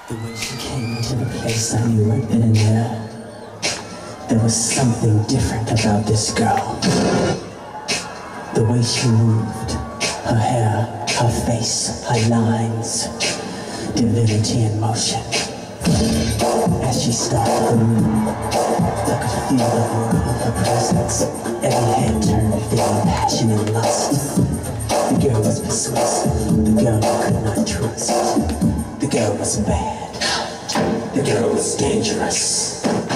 The way she came into the place, I knew right then and there. There was something different about this girl. The way she moved, her hair, her face, her lines, divinity in motion. As she stalked the room, I could feel the aura of her presence. Every head turned, feeling passion and lust. The girl was persuasive, the girl you could not trust. The girl was bad, the girl was dangerous.